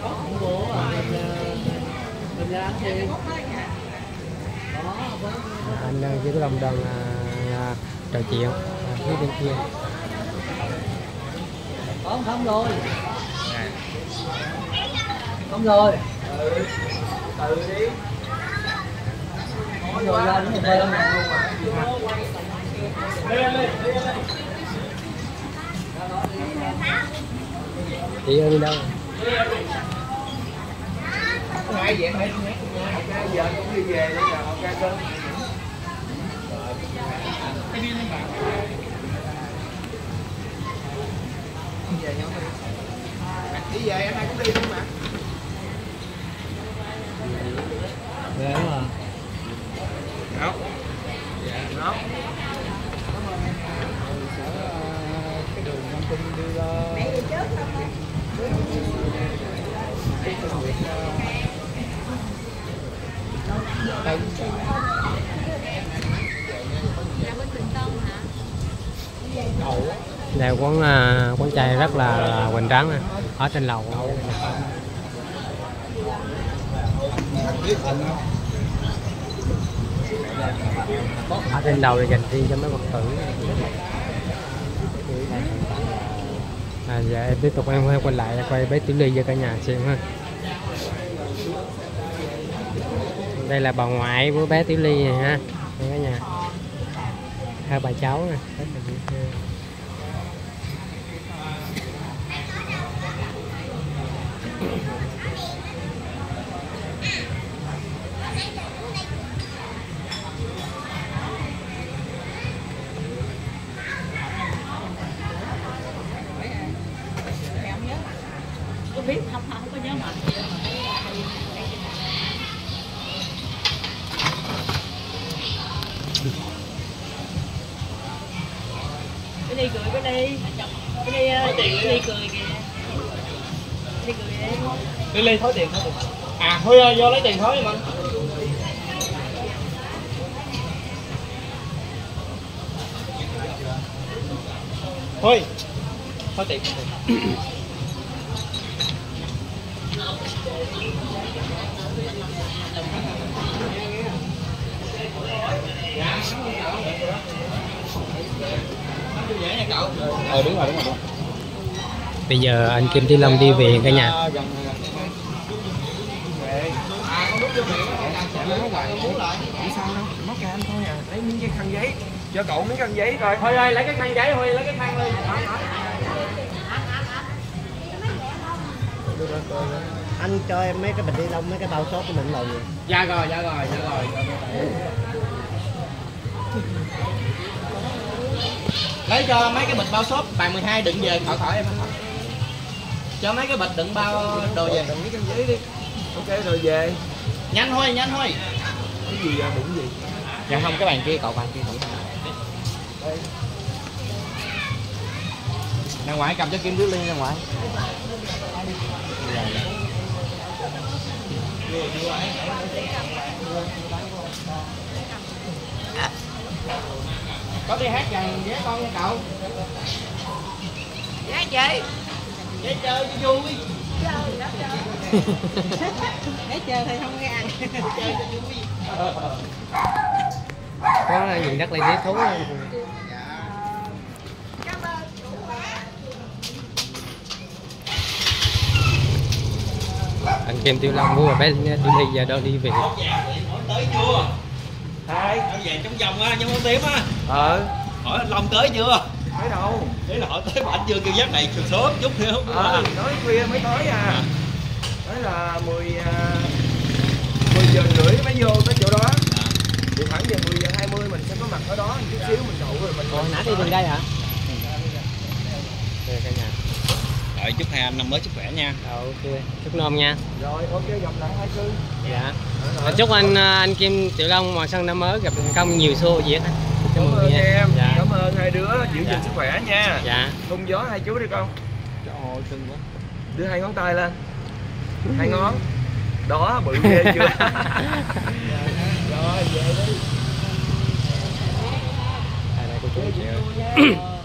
Anh với Long đang trò chuyện phía bên kia. Không rồi. Không rồi. Từ đi. Không rồi lên nó bơi luôn. Chị ơi đi đâu? Hai vậy hai giờ cũng đi về nữa là ok cơm. Đi về anh hai cũng đi luôn mà. Về đúng rồi. Không. Dạ, không. Cái đường Nam Kinh đi Mẹ đi trước không? Đây quán chay rất là hoành tráng nè, ở trên lầu. Ở trên lầu thì dành riêng cho mấy Phật tử. Giờ em tiếp tục em quay lại quay bé Tiểu Ly cho cả nhà xem ha. Đây là bà ngoại của bé Tiểu Ly này ha, đây cả nhà. Hai bà cháu nè. Biết không có nhớ mặt. Cái đi cười cái đi. Cái đi cười kìa. Đi cười đi. Đi lên thối tiền thôi. À thôi vô lấy tiền thối mà. Thôi. Thối tiền. Đúng rồi. Bây giờ anh Kim Tiểu Long đi về cả nhà. Móc ra anh thôi à, lấy miếng cái khăn giấy cho cậu miếng khăn giấy coi. Thôi ơi lấy cái khăn giấy, thôi lấy cái khăn lên. Anh cho em mấy cái bịch ni lông, mấy cái bao sốt của mình rồi. Dạ rồi. Lấy cho mấy cái bịch bao shop bàn 12 đựng về khỏi em. Cho mấy cái bịch đựng bao đồ về. Đựng mấy cái giấy đi. Ok rồi về. Nhanh thôi. Cái gì vậy, bụng gì? Dạ không, cái bàn kia cậu bàn kia thử. Ra ngoài cầm cho Kim Tiểu Ly ra ngoài. Có đi hát chàng với con nha cậu. Hát chơi. Để chơi cho vui. Để chơi thì không nghe ăn. Chơi cho vui. Có gì đất lên thú không? Anh Kim Tiểu Long mua bé Tiểu Ly giờ đâu đi về. Tới chưa? Hai. Về trong vòng á, trong tím á. Hỏi anh Long tới chưa? Tới đâu? Thế là hỏi tới mà anh chưa kêu giấc này sớm chút nữa không? Nói khuya mới tới à. Nói là 10 giờ rưỡi mới vô tới chỗ đó. Thì khoảng giờ 10 giờ 20 mình sẽ có mặt ở đó chút xíu mình nhậu rồi mình. Hồi nãy đi đường đây hả? Đây cả nhà. Rồi chúc hai anh năm mới sức khỏe nha. Ok, chúc nôm nha. Rồi ok vòng lại 2 cư. Dạ. Chúc anh Kim Tiểu Long mùa xuân năm mới gặp thành công nhiều xô gì hết. Cảm ơn em. Dạ. Cảm ơn hai đứa giữ gìn sức khỏe nha. Dạ. Hung gió hai chú đi con. Trời ơi cưng quá. Đưa hai ngón tay lên. Hai ngón. Đó bự ghê chưa? Rồi về đi. Đây cô chú chị ơi.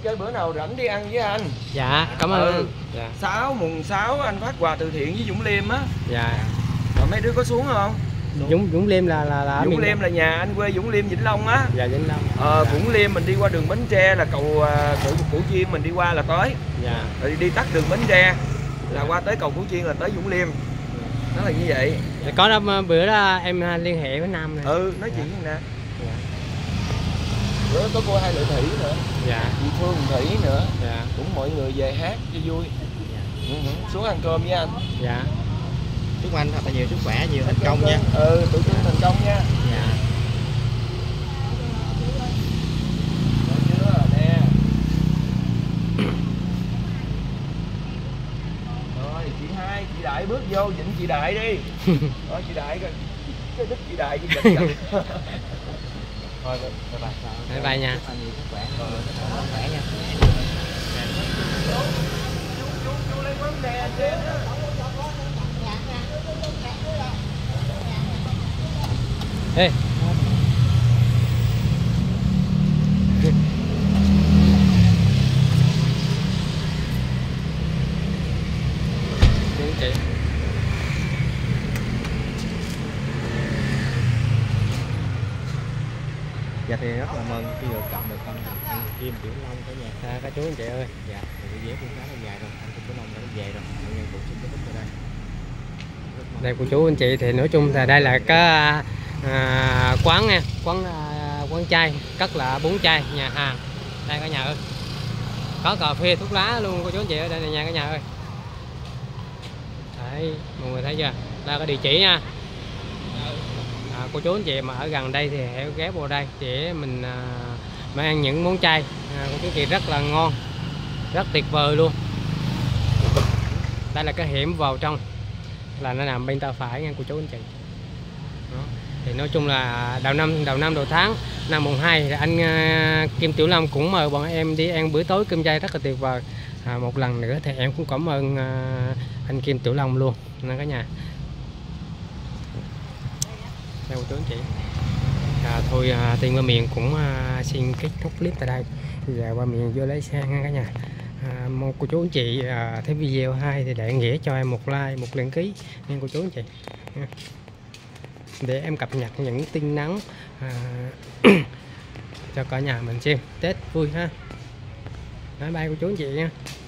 chơi bữa nào rảnh đi ăn với anh. Dạ cảm ơn anh. Dạ. Mùng 6 anh phát quà từ thiện với Dũng Liêm á. Dạ. Rồi mấy đứa có xuống không? Dũng Liêm là Dũng Liêm là nhà anh, quê Dũng Liêm Vĩnh Long á. Dạ Vĩnh Long. Vũng Liêm mình đi qua đường Bến Tre là cầu Củ Chiên mình đi qua là tới. Dạ. Rồi đi tắt đường Bến Tre là qua tới cầu Củ Chiên là tới Dũng Liêm. Nó là như vậy. Dạ, có đó, bữa đó em liên hệ với Nam này. Nói chuyện với Nam. Dạ. Bữa đó có cô Hai Lệ Thủy nữa. Dạ. Chị Phương Thủy nữa. Dạ. Cũng mọi người về hát cho vui. Dạ. Xuống ăn cơm với anh. Dạ. Chúc anh thật là nhiều sức khỏe, nhiều thành công nha. Tụi tôi thành công nha. Dạ. Nè. Rồi chị Hai, chị Đại bước vô dịnh chị Đại đi. Đó chị Đại coi cái đít chị Đại chị giật giật. Thôi bye bye nha. Nhiều sức khỏe, sức khỏe nha. Chú lấy vấn đề anh chết á. Ê. Chị. Dạ thì rất là mừng khi được gặp được con Kim Tiểu Long cả nhà. Các chú anh chị ơi. Dạ, thì vé cũng khá là dài rồi, anh Kim Tiểu Long đã về rồi, mọi người cũng xin kết thúc ở đây. Đây cô chú anh chị thì nói chung là đây là cái quán nha, quán chai, cất là 4 chai, nhà hàng. Đây cả nhà ơi. Có cà phê thuốc lá luôn cô chú anh chị ở đây này nha cả nhà ơi. Đấy, mọi người thấy chưa? Đây là cái địa chỉ nha. Cô chú anh chị mà ở gần đây thì hãy ghé vào đây để mình mà ăn những món chay. Cô chú anh chị rất là ngon, rất tuyệt vời luôn. Đây là cái hẻm vào trong là nó nằm bên tay phải nha cô chú anh chị. Đó. Thì nói chung là đầu năm đầu tháng năm mùng 2 anh Kim Tiểu Long cũng mời bọn em đi ăn bữa tối cơm chay rất là tuyệt vời. Một lần nữa thì em cũng cảm ơn anh Kim Tiểu Long luôn nha cả nhà. Đây cô chú anh chị. Thôi Tiên Qua Miền cũng xin kết thúc clip tại đây. Giờ Qua Miền vô lấy xe nha cả nhà. Mong cô chú anh chị thấy video hay thì để nghĩa cho em một like, một đăng ký nha cô chú anh chị, để em cập nhật những tin nóng cho cả nhà mình xem Tết vui ha. Bye bye cô chú anh chị nha.